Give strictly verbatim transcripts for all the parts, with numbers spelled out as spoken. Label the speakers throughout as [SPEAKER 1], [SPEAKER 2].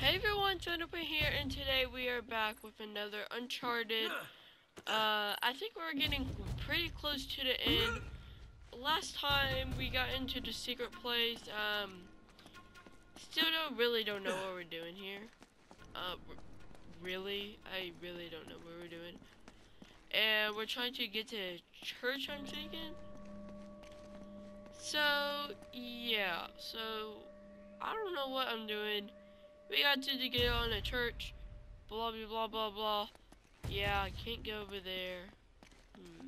[SPEAKER 1] Hey everyone, Jonathan here, and today we are back with another Uncharted. Uh, I think we're getting pretty close to the end. Last time we got into the secret place, um, still don't really don't know what we're doing here. Uh, really, I really don't know what we're doing. And we're trying to get to church, I'm thinking. So, yeah, so, I don't know what I'm doing. We got to get on a church. Blah blah blah blah blah. Yeah, I can't go over there. Hmm.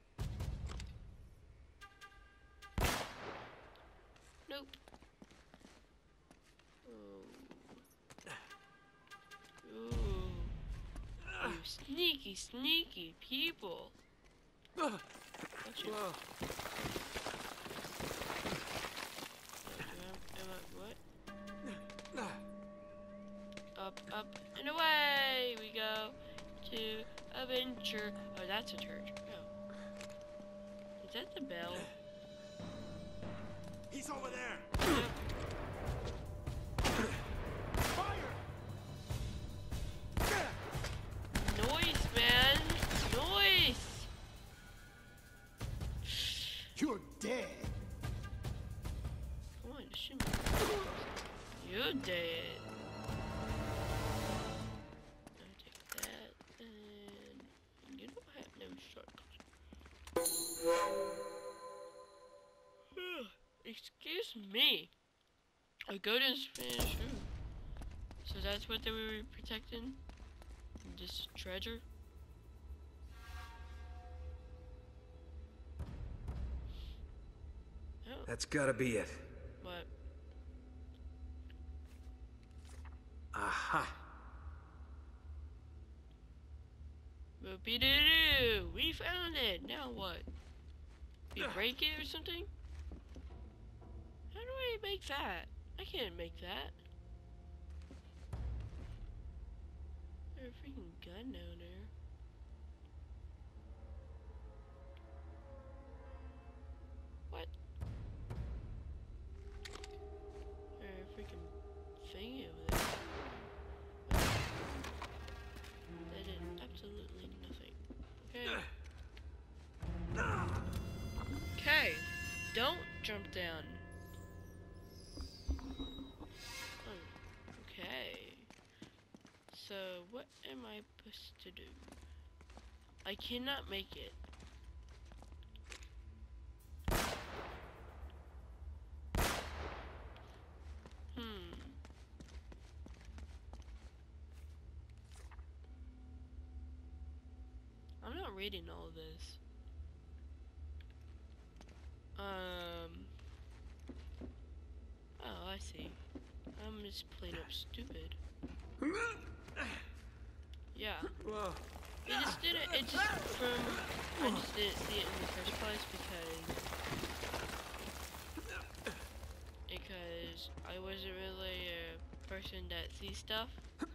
[SPEAKER 1] Nope. Oh. Ooh. You sneaky, sneaky people. What you? Whoa. Am I, what? Up, up, and away we go to adventure. Oh, that's a church. Oh. Is that the bell?
[SPEAKER 2] He's over there.
[SPEAKER 1] Yep.
[SPEAKER 2] Fire!
[SPEAKER 1] Noise, man. Noise.
[SPEAKER 2] You're dead.
[SPEAKER 1] Come on, just shoot me. You're dead. I'll take that, and you don't have no shortcuts. Excuse me. A golden Spanish. Ooh. So that's what they were protecting? This treasure? Oh.
[SPEAKER 3] That's gotta be it.
[SPEAKER 1] What?
[SPEAKER 3] Aha.
[SPEAKER 1] Whoopie-doo-doo! We found it! Now what? We break it or something? How do I make that? I can't make that. There's a freaking gun down there. What? There's a freaking thing over there. That did absolutely nothing. Okay. Okay. Don't jump down. Okay. So, what am I supposed to do? I cannot make it. Hmm. I'm not reading all of this. Um. Oh, I see. I'm just plain up stupid. Yeah.
[SPEAKER 3] Whoa.
[SPEAKER 1] It just didn't, it just from, I just didn't see it in the first place because, because I wasn't really a person that sees stuff.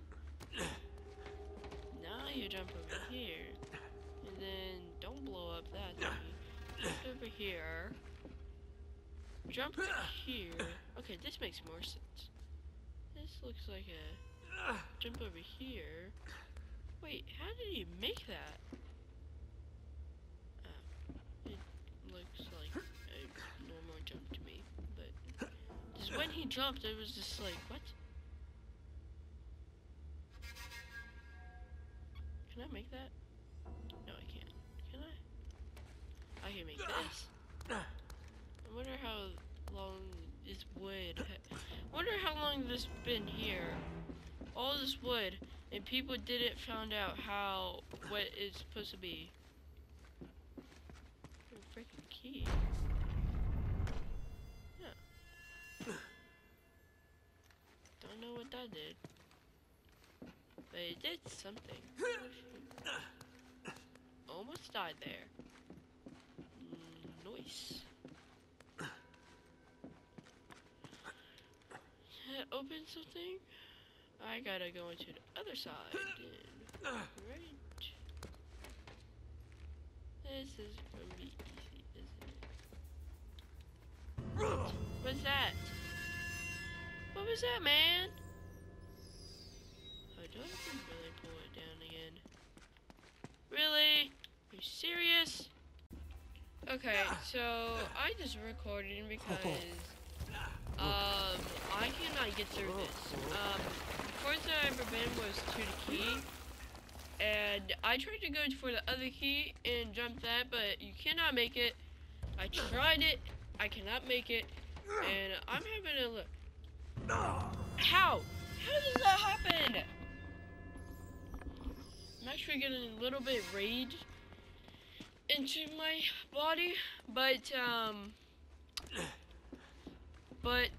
[SPEAKER 1] Now you jump over here, and then don't blow up that thingy. Jump over here. Jump here. Okay, this makes more sense. This looks like a jump over here. Wait, how did he make that? Uh, it looks like a normal jump to me, but just when he jumped, it was just like, what? Can I make that? No, I can't. Can I? I can make this. I wonder how long this wood. I wonder how long this been here. All this wood, and people didn't found out how what it's supposed to be. A freaking key. Yeah. Don't know what that did, but it did something. Almost died there. Mm, nice. Open something. I gotta go into the other side then. Right. This is gonna be easy, isn't it? What's that? What was that, man? Really? Are you serious? Okay, so I just recorded because um I cannot get through this. Um, the first time I ever been was to the key, and I tried to go for the other key and jump that, but you cannot make it. I tried it, I cannot make it, and I'm having a look. How? How does that happen? I'm actually getting a little bit rage into my body, but um, but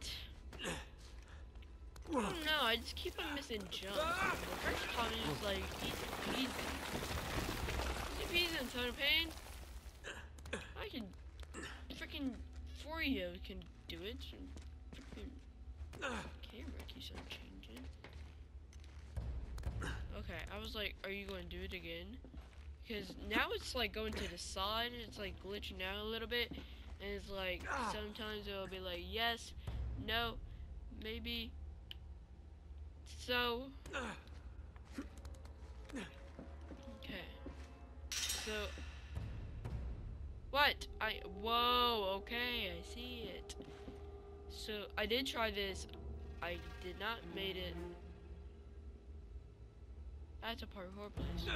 [SPEAKER 1] I don't know. I just keep on missing jumps. The first time it was like easy peasy, easy peasy, and ton of pain. I can freaking Forio can do it. Freaking camera keeps on changing. Okay, I was like, are you going to do it again? Because now it's like going to the side, it's like glitching out a little bit, and it's like, sometimes it'll be like, yes, no, maybe, so, okay, so, what, I, whoa, okay, I see it, so, I did try this, I did not made it, that's a parkour place.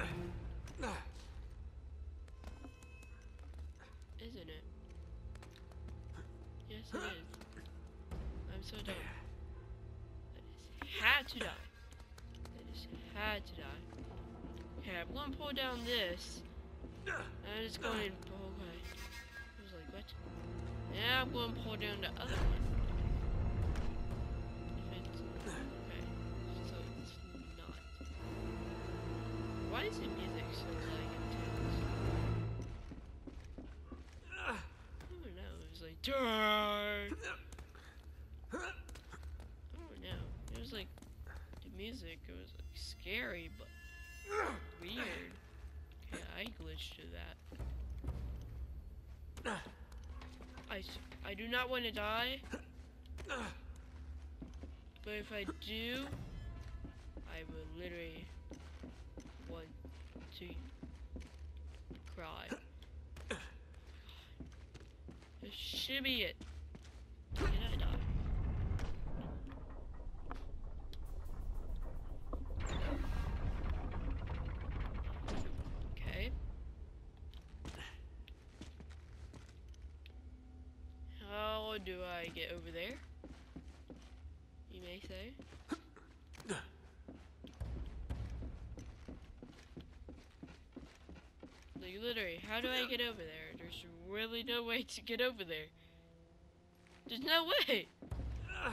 [SPEAKER 1] Isn't it? Yes, it is. I'm so dumb. That is had to die. That is had to die. Okay, I'm gonna pull down this. And I'm just going. Okay. I was like, what? Yeah, I'm gonna pull down the other one. If it's okay, so it's not. Why is the music so like intense? I don't know, it was like dark. I don't know. It was like the music, it was like scary but weird. Okay, I glitched to that. I, I do not want to die. But if I do, I will literally want to cry. This should be it. Can I die? Okay. How do I get over there? You may say. Like literally, how do I get over there? There's really no way to get over there. There's no way! God.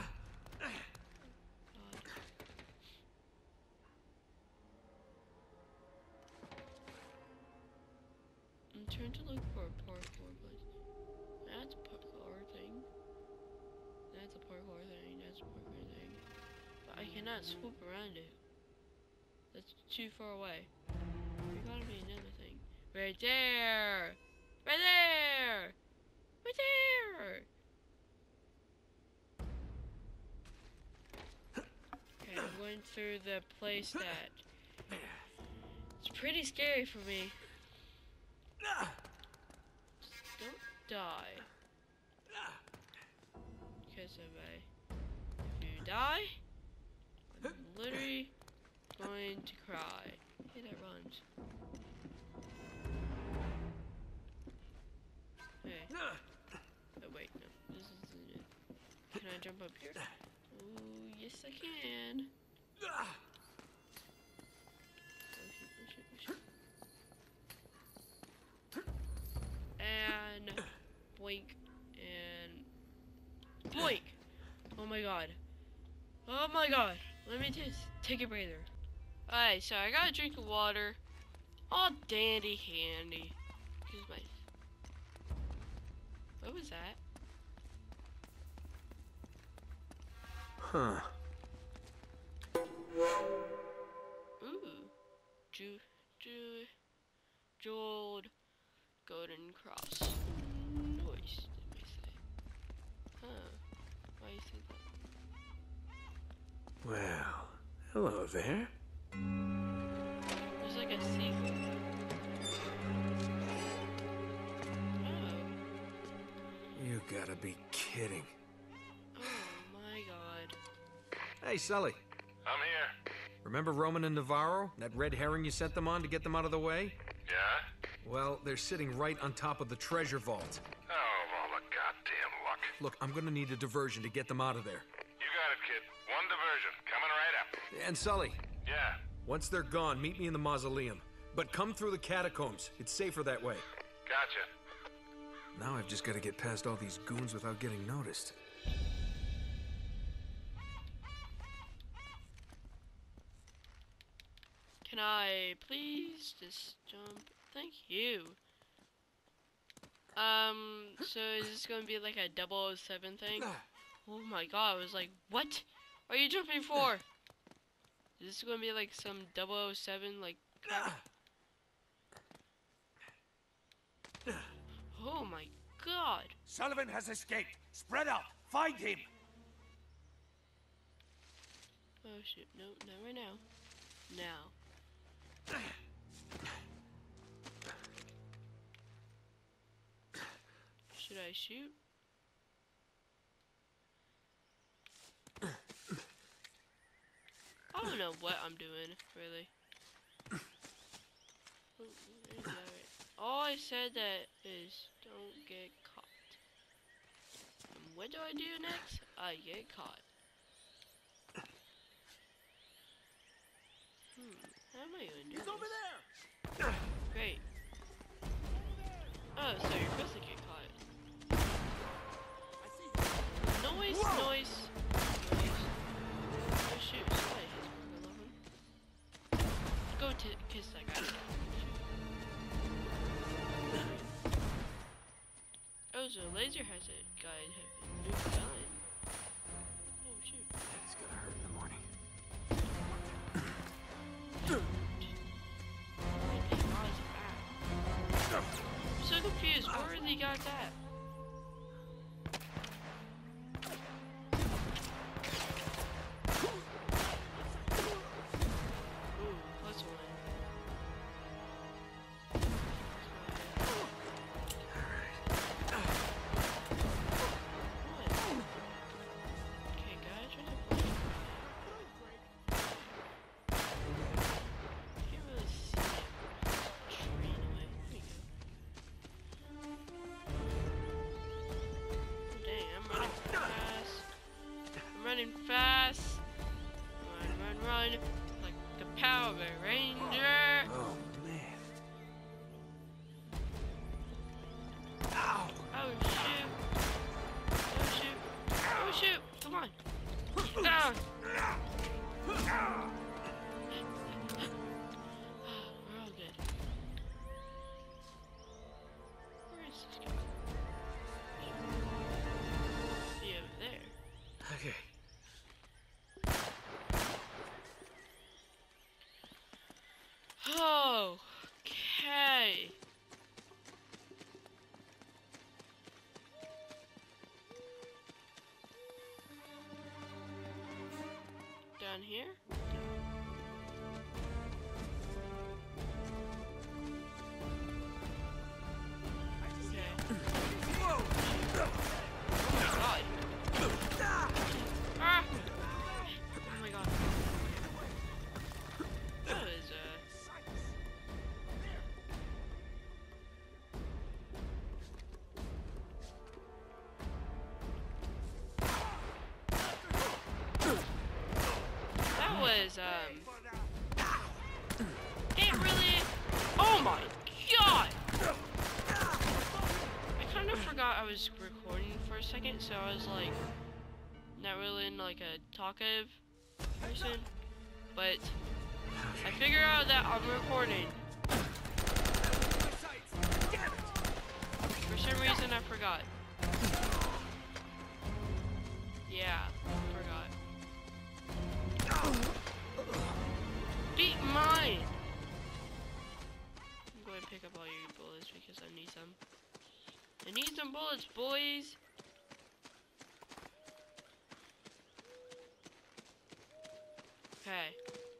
[SPEAKER 1] I'm trying to look for a parkour place. That's a parkour thing. That's a parkour thing. That's a parkour thing. But I cannot swoop around it. That's too far away. There gotta be another thing. Right there! Right there! Right there! Okay, I'm going through the place that it's pretty scary for me. Just don't die. Because if I, if you die, I'm literally going to cry. Hey, that runs. Hey. Oh wait, no, this isn't it. Can I jump up here? Oh, yes I can. Oh shit, oh shit, oh shit. And boink and boink. Oh my god. Oh my god. Let me just take a breather. Alright, so I got a drink of water. All dandy handy. Here's my. What was that?
[SPEAKER 3] Huh.
[SPEAKER 1] Ooh. Ju ju jeweled golden cross. Nice, did we say? Huh. Why you say that?
[SPEAKER 3] Well, hello there.
[SPEAKER 1] There's like a secret.
[SPEAKER 3] gotta be kidding.
[SPEAKER 1] Oh my god.
[SPEAKER 3] Hey, Sully.
[SPEAKER 4] I'm here.
[SPEAKER 3] Remember Roman and Navarro? That red herring you sent them on to get them out of the way?
[SPEAKER 4] Yeah?
[SPEAKER 3] Well, they're sitting right on top of the treasure vault.
[SPEAKER 4] Oh, all the goddamn luck.
[SPEAKER 3] Look, I'm gonna need a diversion to get them out of there.
[SPEAKER 4] You got it, kid. One diversion. Coming right up.
[SPEAKER 3] And Sully,
[SPEAKER 4] Yeah.
[SPEAKER 3] once they're gone, meet me in the mausoleum. But come through the catacombs. It's safer that way.
[SPEAKER 4] Gotcha.
[SPEAKER 3] Now I've just gotta get past all these goons without getting noticed.
[SPEAKER 1] Can I please just jump? Thank you. Um, so is this gonna be like a double oh seven thing? Oh my god, I was like, what are you jumping for? Is this gonna be like some double oh seven like crap? Oh my god.
[SPEAKER 2] Sullivan has escaped. Spread out. Find him.
[SPEAKER 1] Oh shit, no, not right now. Now. Should I shoot? I don't know what I'm doing, really. All I said that is don't get caught. And what do I do next? I get caught. Hmm, how am I gonna do
[SPEAKER 2] He's
[SPEAKER 1] this?
[SPEAKER 2] over there.
[SPEAKER 1] Great. Oh, so you're supposed to get caught.
[SPEAKER 2] I see.
[SPEAKER 1] Noise,
[SPEAKER 2] Whoa!
[SPEAKER 1] noise, noise. Oh shoot, somebody hits Burger Lover. Go to kiss that guy. Oh, so Laser has a guy have a new gun. Oh shoot.
[SPEAKER 3] It's gonna hurt in the morning.
[SPEAKER 1] I'm so confused. Where they got that? Ooh, plus one. What? Okay, guys, try to play. Can't really see it. Tree away. There you go. Dang, I'm running fast. I'm running fast. Run, run, run. Like the Power Ranger.
[SPEAKER 3] Oh, man.
[SPEAKER 2] Ow.
[SPEAKER 1] Oh shoot. Oh shoot. Oh shoot. Come on. Ah. We're all good. Where is this guy? See over there.
[SPEAKER 3] Okay.
[SPEAKER 1] Oh, okay. Down here? Okay.
[SPEAKER 2] Whoa.
[SPEAKER 1] Oh my god. Ah! Oh my god. That was, uh... That was, um... It really... Oh my god! I kind of forgot I was recording for a second, so I was like... Not really in like a talkative person, but I figure out that I'm recording. For some reason I forgot. Yeah, forgot. Beat mine! I'm going to pick up all your bullets because I need some. I need some bullets, boys! Okay.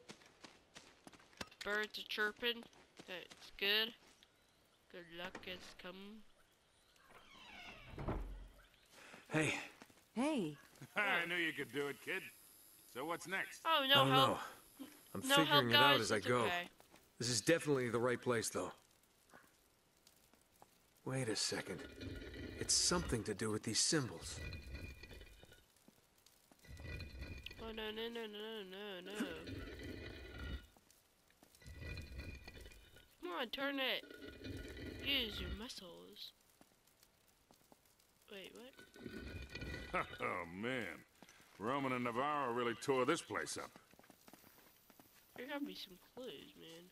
[SPEAKER 1] Birds are chirping. That's good. Good luck is come.
[SPEAKER 3] Hey,
[SPEAKER 5] Hey,
[SPEAKER 4] I knew you could do it, kid. So what's next?
[SPEAKER 1] Oh,
[SPEAKER 3] I
[SPEAKER 1] no
[SPEAKER 3] don't
[SPEAKER 1] help.
[SPEAKER 3] know. I'm
[SPEAKER 1] No help,
[SPEAKER 3] figuring it
[SPEAKER 1] guys.
[SPEAKER 3] out as I
[SPEAKER 1] It's
[SPEAKER 3] go.
[SPEAKER 1] okay.
[SPEAKER 3] This is definitely the right place, though. Wait a second. It's something to do with these symbols.
[SPEAKER 1] Oh, no, no, no, no, no, no. Come on, turn it. Use your muscles. Wait, what?
[SPEAKER 4] Oh, man. Roman and Navarro really tore this place up.
[SPEAKER 1] There gotta be some clues, man.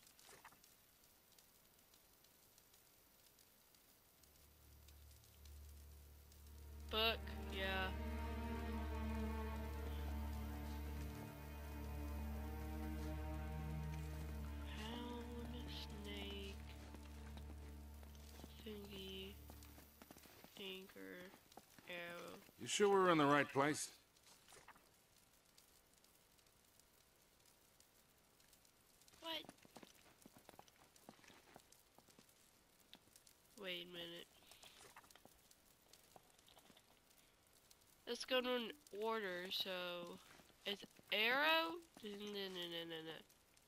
[SPEAKER 1] Book, yeah. Hound, snake, thingy, anchor, arrow.
[SPEAKER 4] You sure we're in the right place?
[SPEAKER 1] What? Wait a minute. Let's go to an order, so it's arrow? No, no, no, no, no.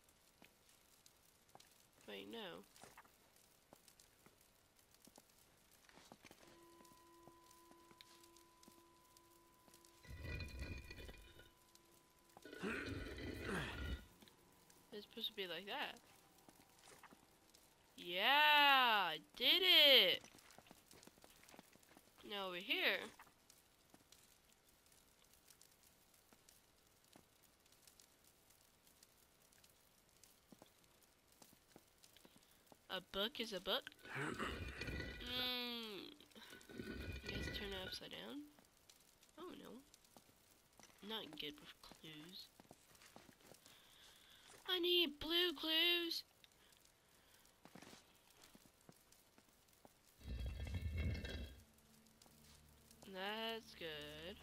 [SPEAKER 1] Wait, no. It's supposed to be like that. Yeah, I did it. Now over here. A book is a book. mm. You guys turn it upside down? Oh no. Not good with clues. I need blue clues. That's good.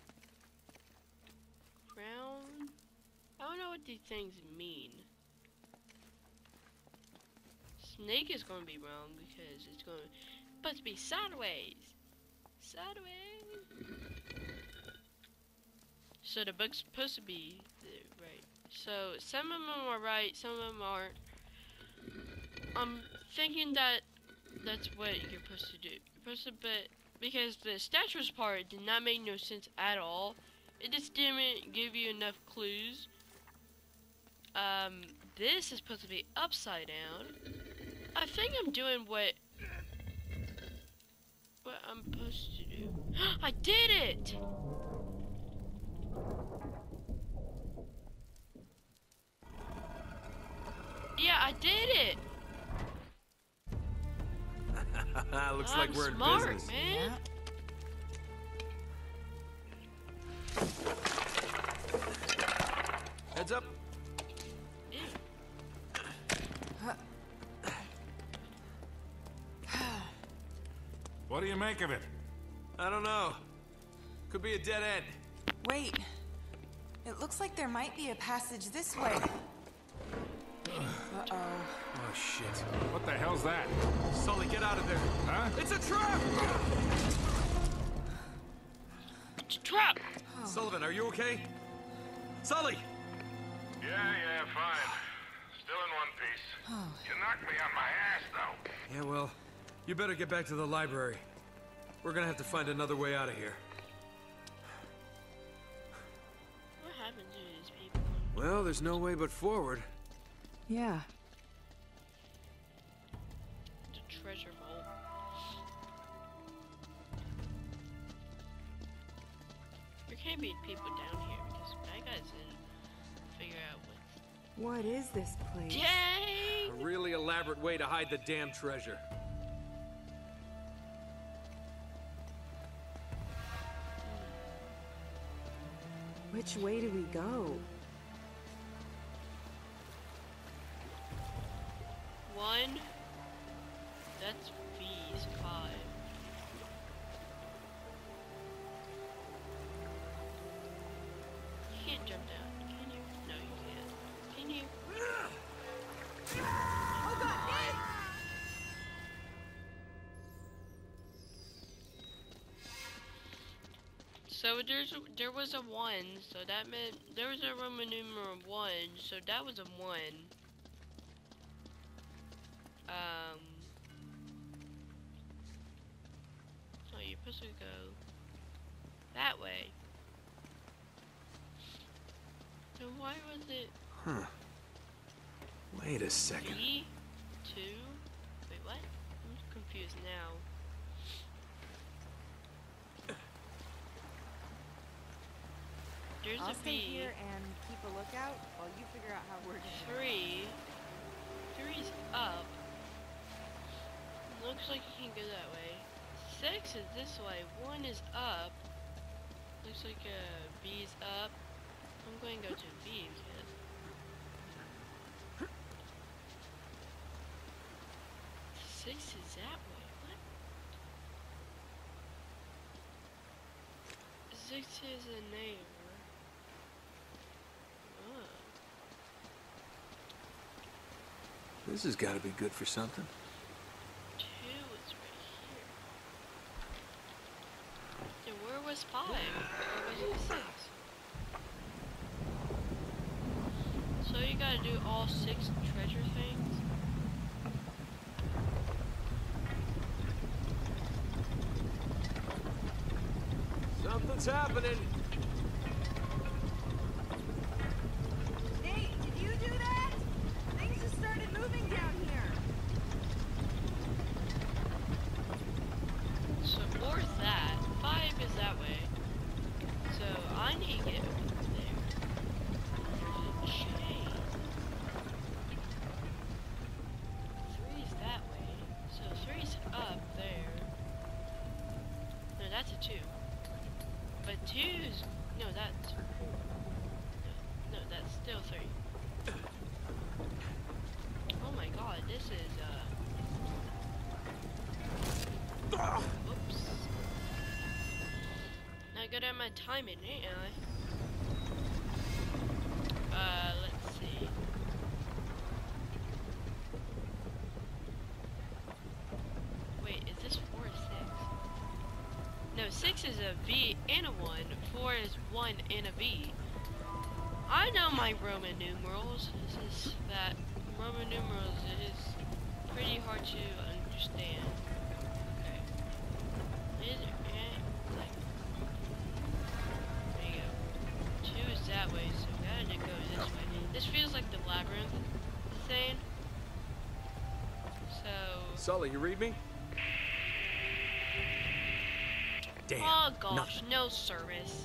[SPEAKER 1] Crown. I don't know what these things mean. Snake is going to be wrong because it's going to supposed to be sideways. Sideways. So the book's supposed to be the right. So some of them are right, some of them aren't. I'm thinking that that's what you're supposed to do. You're supposed to, but because the statues part did not make no sense at all. It just didn't give you enough clues. Um, this is supposed to be upside down. I think I'm doing what what I'm supposed to do. I did it! Yeah, I did it!
[SPEAKER 3] Looks
[SPEAKER 1] I'm
[SPEAKER 3] like we're in
[SPEAKER 1] smart,
[SPEAKER 3] business.
[SPEAKER 1] man.
[SPEAKER 3] Heads up.
[SPEAKER 1] Ew.
[SPEAKER 4] What do you make of it?
[SPEAKER 3] I don't know. Could be a dead end.
[SPEAKER 5] wait. It looks like there might be a passage this way. Uh-oh.
[SPEAKER 3] Oh, shit.
[SPEAKER 4] What the hell's that?
[SPEAKER 3] Sully, get out of there.
[SPEAKER 4] Huh?
[SPEAKER 3] It's a trap!
[SPEAKER 1] It's a trap!
[SPEAKER 3] Sullivan, are you okay? Sully!
[SPEAKER 4] Yeah, yeah, fine. Still in one piece. You knocked me on my ass, though.
[SPEAKER 3] Yeah, well, you better get back to the library. We're gonna have to find another way out of here.
[SPEAKER 1] What happened to these people?
[SPEAKER 3] Well, there's no way but forward.
[SPEAKER 5] Yeah.
[SPEAKER 1] The treasure vault. There can't be people down here because that guys didn't figure out what.
[SPEAKER 5] What is this place?
[SPEAKER 1] Dang!
[SPEAKER 3] A really elaborate way to hide the damn treasure.
[SPEAKER 5] Which way do we go?
[SPEAKER 1] One. That's V's five. You can't jump down, can you? No, you can't. Can you? So there's there was a one, so that meant there was a Roman numeral one, so that was a one. Um. So you're supposed to go that way. So why was it
[SPEAKER 3] Huh. Wait a second.
[SPEAKER 1] B two? Wait, what? I'm confused now. There's
[SPEAKER 6] I'll
[SPEAKER 1] a
[SPEAKER 6] stay
[SPEAKER 1] B.
[SPEAKER 6] here and keep a lookout while you figure out how we're gonna.
[SPEAKER 1] Three. Three's up. Looks like you can go that way. Six is this way. One is up. Looks like uh, B's up. I'm going to go to B instead. Six is that way. What? Six is a neighbor. Oh.
[SPEAKER 3] This has got to be good for something.
[SPEAKER 1] Two is right here. Then where was five? Where was six? So you gotta do all six treasure things?
[SPEAKER 3] Something's happening.
[SPEAKER 6] Nate, did you do that? Things just started moving down here.
[SPEAKER 1] So four's that. Five is that way. So I need to get over there. Shame. Three's that way. So three's up there. No, that's a two. But two's no, that's four. No, no, that's still three. Oh my god, this is uh oops. Not good at my timing, ain't I? Uh let's see. Wait, is this four or six? No, six is a V and a one. Four is one and a V. I know my Roman numerals. This is that Roman numerals is pretty hard to understand. Okay. Is it, eh, like, there you go. Two is that way, so we gotta go this way. This feels like the labyrinth thing. So.
[SPEAKER 3] Sully, you read me? Damn.
[SPEAKER 1] Oh gosh,
[SPEAKER 3] nothing.
[SPEAKER 1] no service.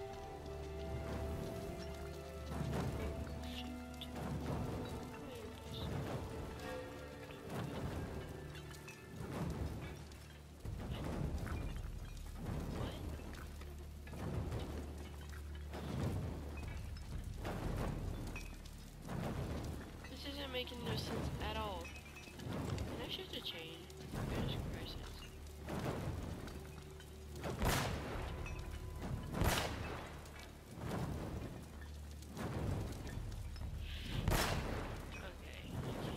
[SPEAKER 1] This isn't making no sense at all. Can I shift the chain? Goodness gracious. Okay.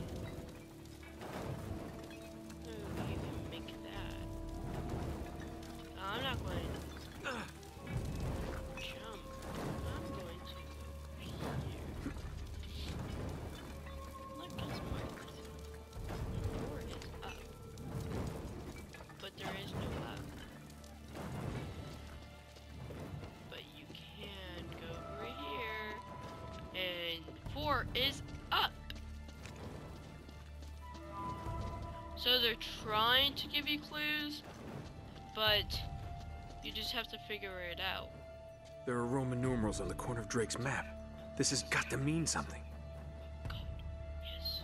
[SPEAKER 1] Oh, you can make that. Oh, I'm not going to jump. I'm going to go here. Look, it's marked. Four is up. But there is no up. But you can go over here. And four is up. So they're trying to give you clues, but you just have to figure it out.
[SPEAKER 3] There are Roman numerals on the corner of Drake's map. This has got to mean something.
[SPEAKER 1] God, yes.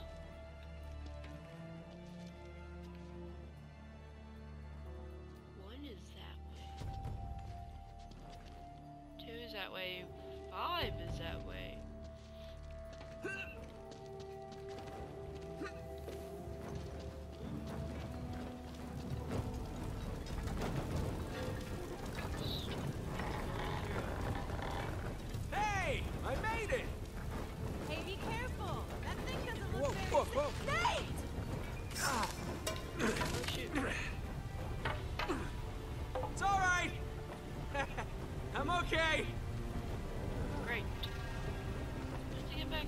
[SPEAKER 1] One is that way. Two is that way. Five is that way.
[SPEAKER 3] Hey! I made it!
[SPEAKER 6] Hey,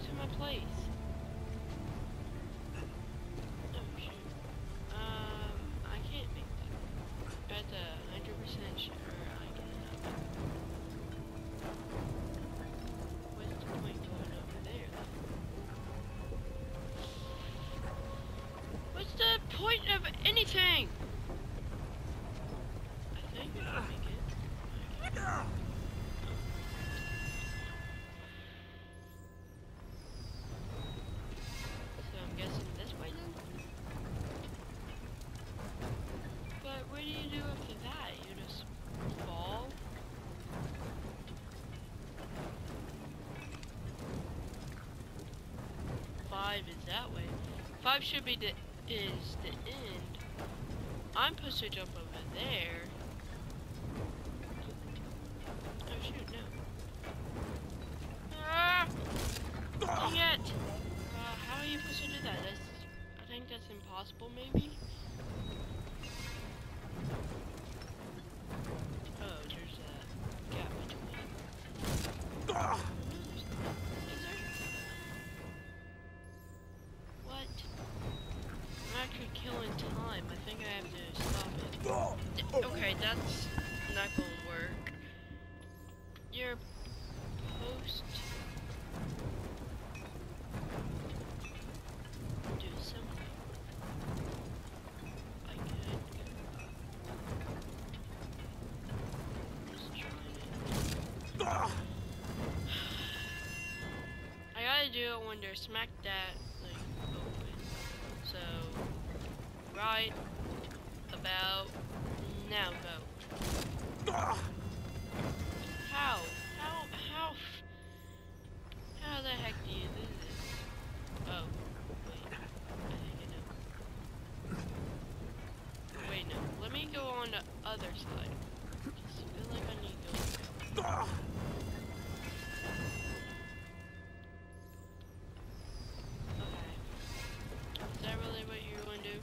[SPEAKER 1] to my place. Oh shoot. Um, I can't make that. That's a hundred percent sure I cannot. What's the point going over there then? What's the point of anything? I think we can make it. Okay. So I'm guessing this way then? But what do you do after that? You just fall? Five is that way. Five should be the is the end. I'm supposed to jump over there. Oh shoot, no. Ah! Dang it! Uh, how are you supposed to do that? That's, I think that's impossible, maybe? Oh, there's a gap between. Is there? What? I'm actually killing time. I think I have to stop it. Okay, that's not gonna work. You're supposed to do something. I could just try it. I gotta do it when they're smack that like open. So right about now go. How? How? How? How the heck do you do this? Oh, wait. I think I know. Wait, no. Let me go on the other side. I just feel like I need to go. Okay. Is that really what you're going to do?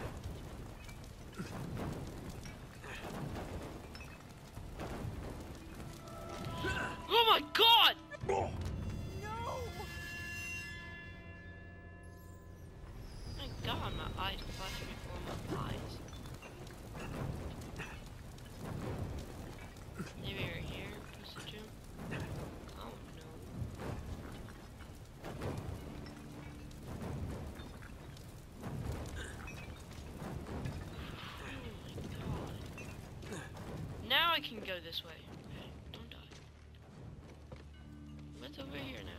[SPEAKER 1] Oh my god!
[SPEAKER 2] No!
[SPEAKER 1] My god, my eyes flash before my eyes. Maybe you're here, Pussy Jim? I don't know. Oh my god. Now I can go this way. Okay, don't die. What's over here now?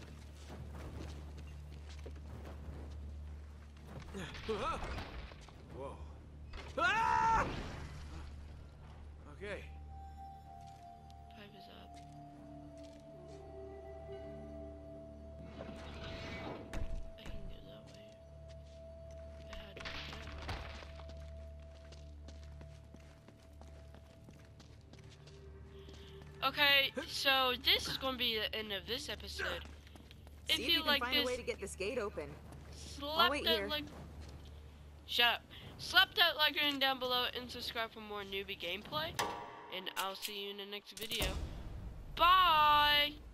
[SPEAKER 3] Whoa. Ah! Okay.
[SPEAKER 1] Pipe is up. I can go that way. I had to go that way. Okay, so this is going to be the end of this episode. If
[SPEAKER 7] See if
[SPEAKER 1] you,
[SPEAKER 7] you can
[SPEAKER 1] like
[SPEAKER 7] find
[SPEAKER 1] this,
[SPEAKER 7] a way to get this gate open.
[SPEAKER 1] slap
[SPEAKER 7] wait
[SPEAKER 1] that
[SPEAKER 7] here.
[SPEAKER 1] like. Shut up. Slap that like button down below and subscribe for more newbie gameplay. And I'll see you in the next video. Bye!